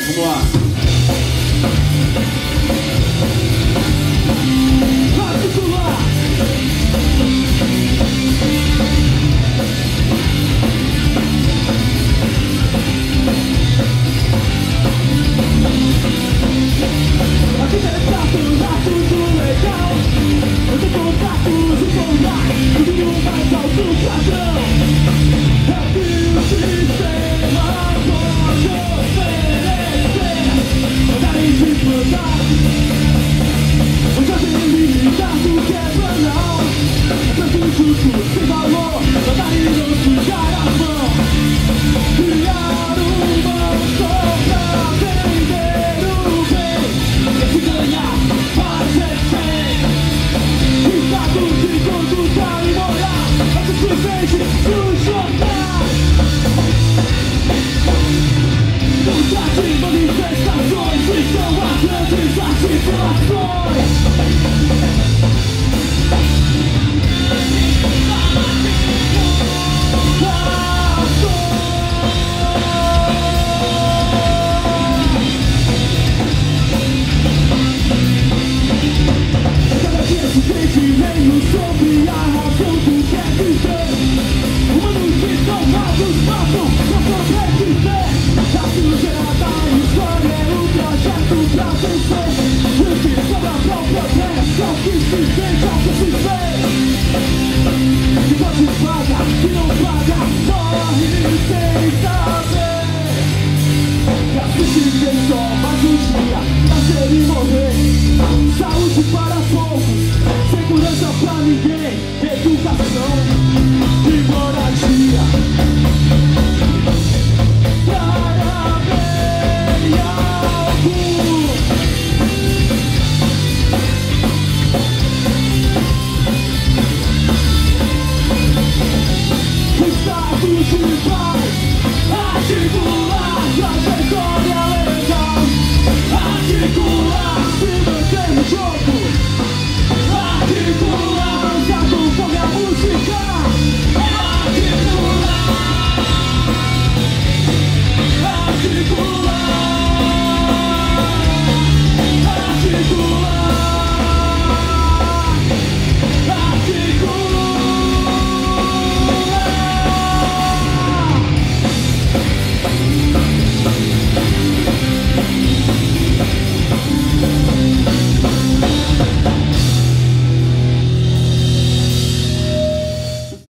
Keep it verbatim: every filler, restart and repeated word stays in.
Vamos lá. Particular. Aqui está tudo, tá tudo legal. Eu tenho contatos e contatos, tudo mais alto padrão. É que o sistema pode oferecer, darem de mandar. Eu já tenho limitado que é banal. É tanto justo, sem valor, mandar e não sujar a mão. Criar uma só pra vender o bem. E se ganhar, fazer bem. Estado de conduta e moral, é simplesmente no jornal. Não trate manifestações, que são as grandes articulações.